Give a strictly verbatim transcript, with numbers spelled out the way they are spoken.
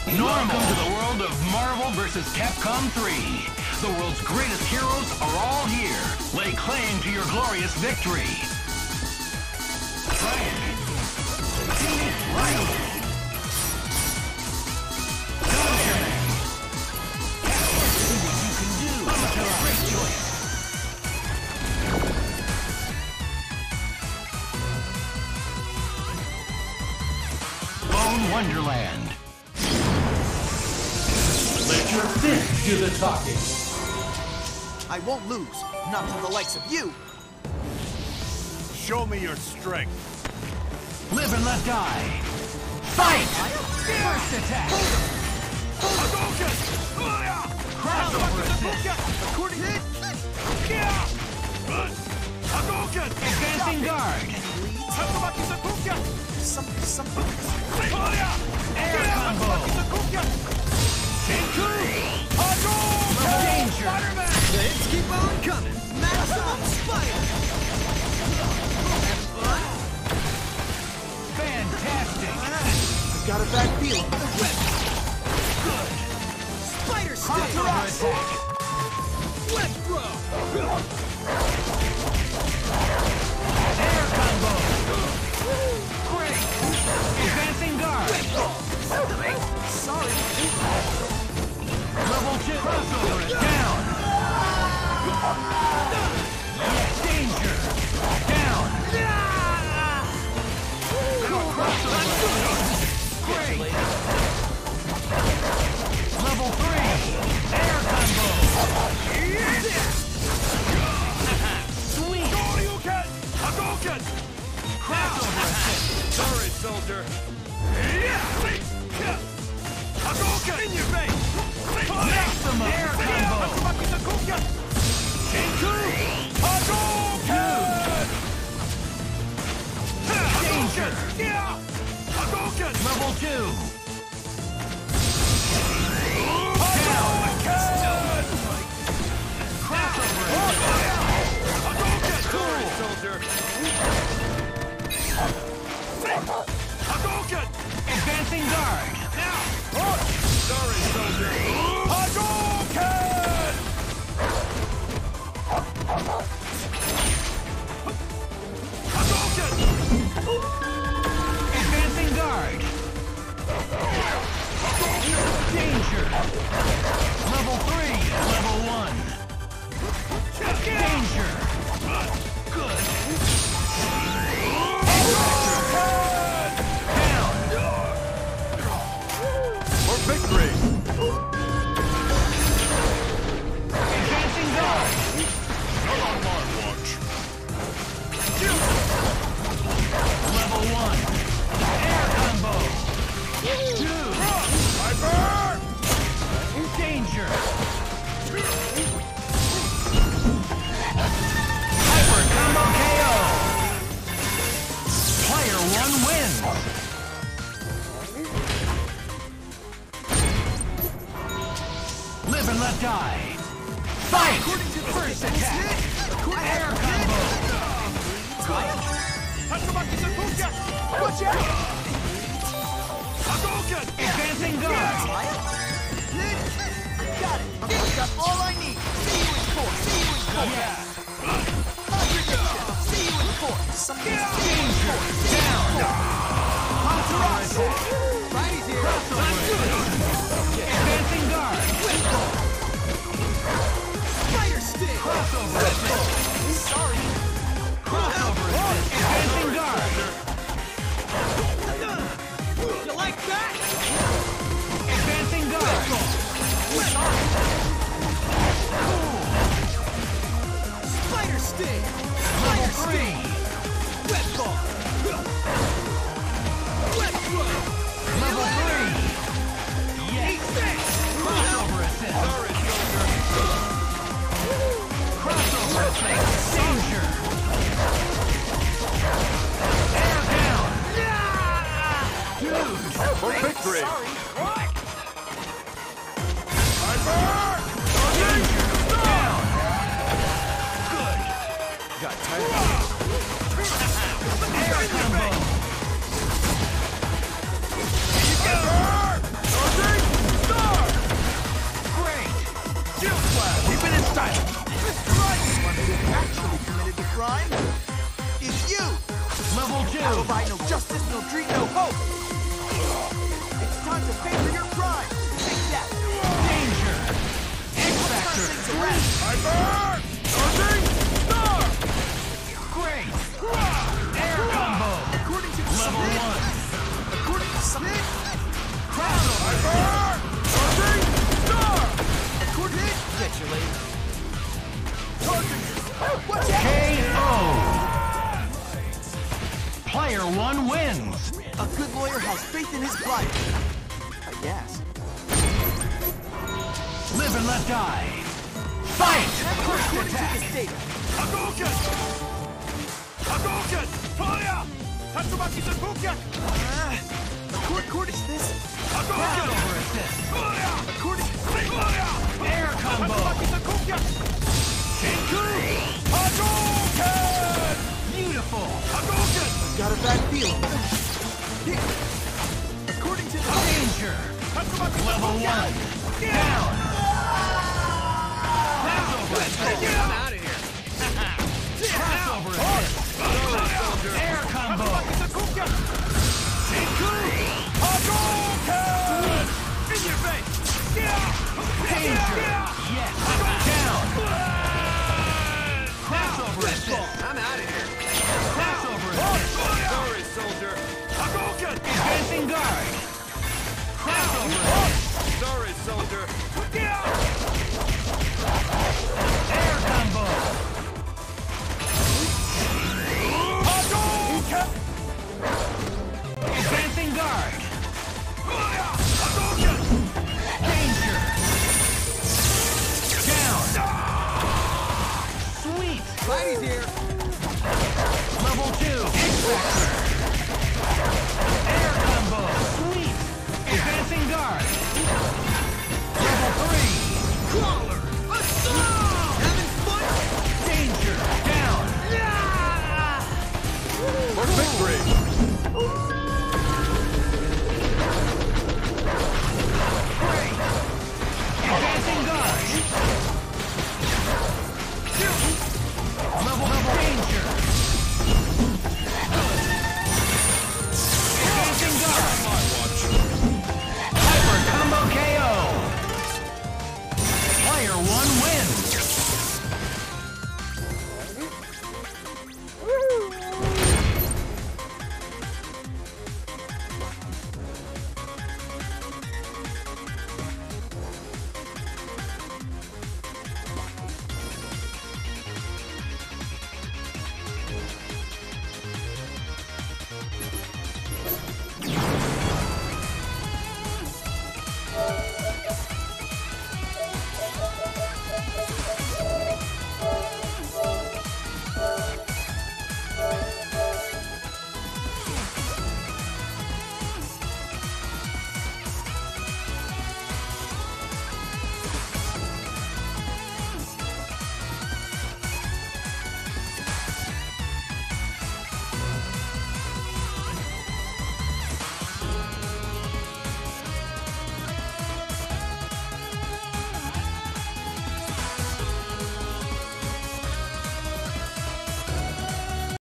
Normal. Welcome to the world of Marvel versus. Capcom three. The world's greatest heroes are all here. Lay claim to your glorious victory. Right. Right. Wonderland. Let your fist do the talking. I won't lose, not to the likes of you. Show me your strength. Live and let die. Fight! First attack. Hadouken! Crossover assist. Hadouken! Advancing guard. Some, something. Air combo. Senku! Danger. The hits keep on coming. Max on Spider. Fantastic. I've got a bad feeling. Web. Good. Spider Crossover stick. attack. Web throw. Air combo. Great. Advancing guard. Sorry. Level two. Crossover is down. Yes, danger. Down. Crossover. Great. Level three. Air combo. Sweet. Hadouken! Crossover assist. Sorry, soldier. Hadouken! In your face! Maximum air combo. Senku! Hadouken! Danger. Hadouken! Level two. Hadouken! Crossover. Hadouken! Sorry, soldier. Hadouken! Advancing guard. Now! Sorry, soldier. Hadouken! Hadouken! Advancing guard. Danger. Level three. Level one. Danger. Good. Down. For victory! Advancing guard. Not on my watch. Level one. Air combo. Two. Hyper! Danger. Hyper combo K O. Player one wins. Live and let die. Fight! First attack. Air combo. Tatsumaki Sakuya! Watch out! Hadouken! Advancing guard. Got it. I've got all I need. See you in court. See you in court. Yeah. See you in court. Something's Danger. Down. Entourage. Righty's here. Advancing guard. Spider stick. Crossover assist. Sorry. Crossover assist. Advancing guard. You like that? Advancing guard. Spider stick. Level three. Web ball. Web throw. Level three. Yes. Crossover assist. Sorry, soldier. Crossover assist. Danger. Air down. Dude. For victory! Sorry. Hyper! Danger. Down. Good. Got tired. Air combo. Hyper! victory, no hope! It's time to pay for your crime! Take that! Danger! X-Factor! Things around! Hyper! Charging! Star! Great! Air combo! According to the Level summit- one! According to something... Crowd over! Hyper! Charging! Star! According to... Get you later. Charging! Watch out! K O! Player one wins! A good lawyer has faith in his client. I guess. Live and let die! Fight! First According to attack! this data. Hadouken! Hadouken! Fire! Tatsumaki Seppuku! Uh, accord- according to this... Crowd Hadouken! over assist! Fire! According to... Fire! Air combo! Tatsumaki Seppuku! Senku! Hadouken! Beautiful! Hadouken! Got a bad feeling. According to... Danger! Tatsumaki Level Seppuku! one! Down! Crossover assist! Get him out of here! Crossover assist! Air combo! Tatsumaki Seppuku! Senku! Hadouken! In your face! Danger! Yes! Down! Crossover assist! I'm out of here! Crossover assist! Sorry, soldier! Hadouken! Advancing guard!